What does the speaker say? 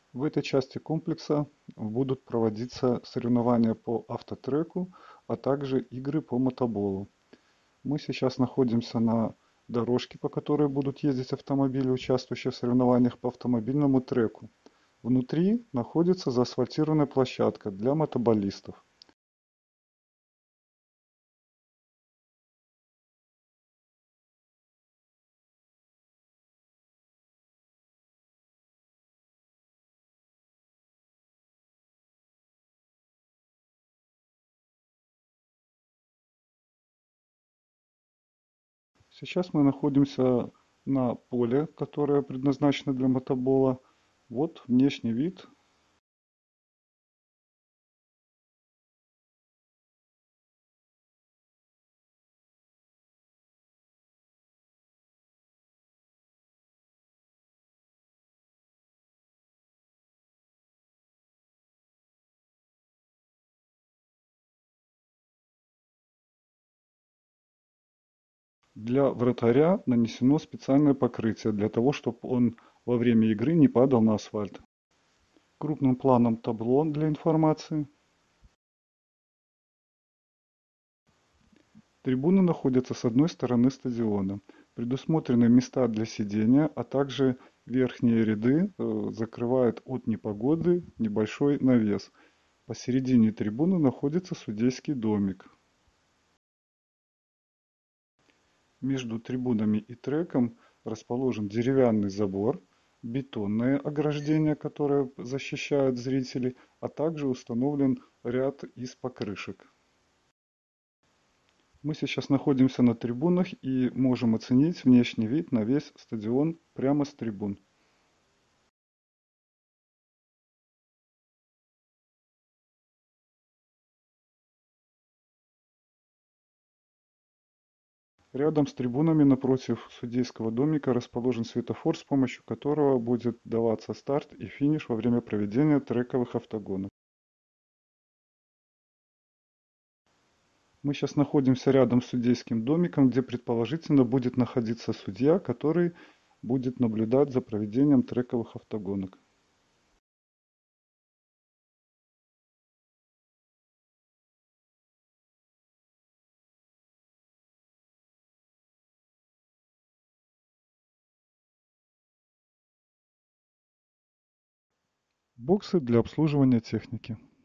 В этой части комплекса будут проводиться соревнования по автотреку, а также игры по мотоболу. Мы сейчас находимся на дорожке, по которой будут ездить автомобили, участвующие в соревнованиях по автомобильному треку. Внутри находится заасфальтированная площадка для мотоболистов. Сейчас мы находимся на поле, которое предназначено для мотобола. Вот внешний вид. Для вратаря нанесено специальное покрытие для того, чтобы он во время игры не падал на асфальт. Крупным планом табло для информации. Трибуны находятся с одной стороны стадиона. Предусмотрены места для сидения, а также верхние ряды закрывают от непогоды небольшой навес. Посередине трибуны находится судейский домик. Между трибунами и треком расположен деревянный забор, бетонное ограждение, которое защищает зрителей, а также установлен ряд из покрышек. Мы сейчас находимся на трибунах и можем оценить внешний вид на весь стадион прямо с трибун. Рядом с трибунами напротив судейского домика расположен светофор, с помощью которого будет даваться старт и финиш во время проведения трековых автогонок. Мы сейчас находимся рядом с судейским домиком, где предположительно будет находиться судья, который будет наблюдать за проведением трековых автогонок. Боксы для обслуживания техники.